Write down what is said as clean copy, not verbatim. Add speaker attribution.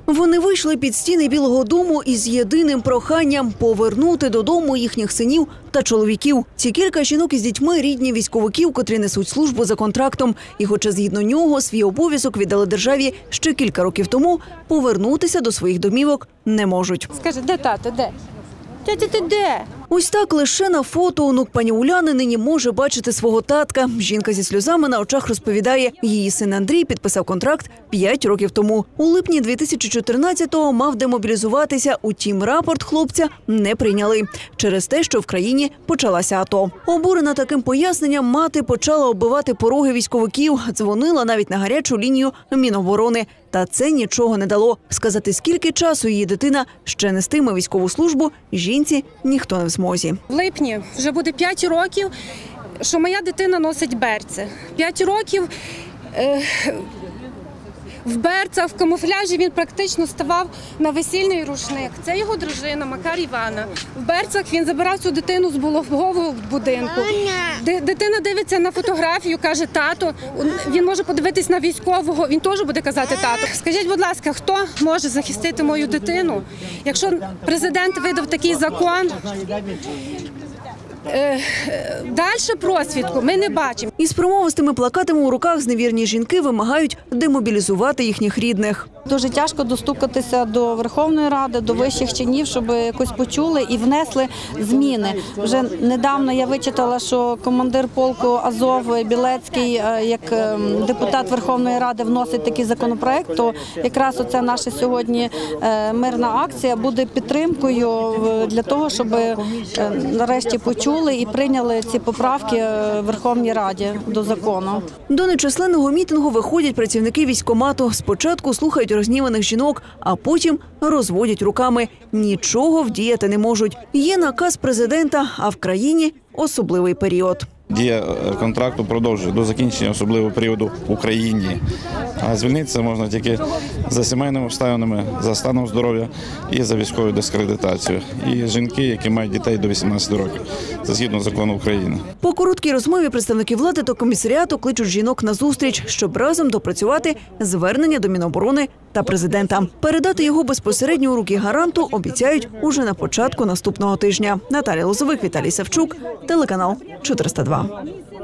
Speaker 1: Вони вийшли під стіни Білого дому із єдиним проханням – повернути додому їхніх синів та чоловіків. Ці кілька жінок із дітьми – рідні військовиків, котрі несуть службу за контрактом. І хоча згідно нього свій обов'язок віддали державі ще кілька років тому, повернутися до своїх домівок не можуть.
Speaker 2: Скажи, де тато, де? Тетя, ти де?
Speaker 1: Ось так лише на фото онук пані Уляни нині може бачити свого татка. Жінка зі сльозами на очах розповідає, її син Андрій підписав контракт 5 років тому. У липні 2014-го мав демобілізуватися, утім рапорт хлопця не прийняли через те, що в країні почалася АТО. Обурена таким поясненням, мати почала оббивати пороги військовиків, дзвонила навіть на гарячу лінію Міноборони. Та це нічого не дало. Сказати, скільки часу її дитина ще нестиме військову службу, жінці ніхто не в змозі.
Speaker 2: В липні вже буде 5 років, що моя дитина носить берці. 5 років в берцях, в камуфляжі він практично ставав на весільний рушник. Це його дружина Макар Івана. В берцях він забирав цю дитину з Болохового будинку. Дитина дивиться на фотографію, каже тато. Він може подивитись на військового, він теж буде казати тато. Скажіть, будь ласка, хто може захистити мою дитину? Якщо президент видав такий закон, далі просвідку ми не бачимо.
Speaker 1: Із промовистими плакатами у руках зневірні жінки вимагають демобілізувати їхніх рідних.
Speaker 3: Дуже тяжко достукатися до Верховної Ради, до вищих чинів, щоб якось почули і внесли зміни. Вже недавно я вичитала, що командир полку Азов Білецький, як депутат Верховної Ради, вносить такий законопроект, то якраз оця наша сьогодні мирна акція буде підтримкою для того, щоб нарешті почули і прийняли ці поправки в Верховній Раді до закону.
Speaker 1: До нечисленного мітингу виходять працівники військкомату. Спочатку слухають розгніваних жінок, а потім розводять руками. Нічого вдіяти не можуть. Є наказ президента, а в країні особливий період.
Speaker 4: Дія контракту продовжує до закінчення особливого періоду в Україні. А звільнитися можна тільки за сімейними обставинами, за станом здоров'я і за військовою дискредитацією. І жінки, які мають дітей до 18 років. Це згідно закону України.
Speaker 1: По короткій розмові представники влади та комісаріату кличуть жінок на зустріч, щоб разом допрацювати звернення до Міноборони та президента. Передати його безпосередньо у руки гаранту обіцяють уже на початку наступного тижня. Наталія Лозовик, Віталій Савчук, телеканал 402.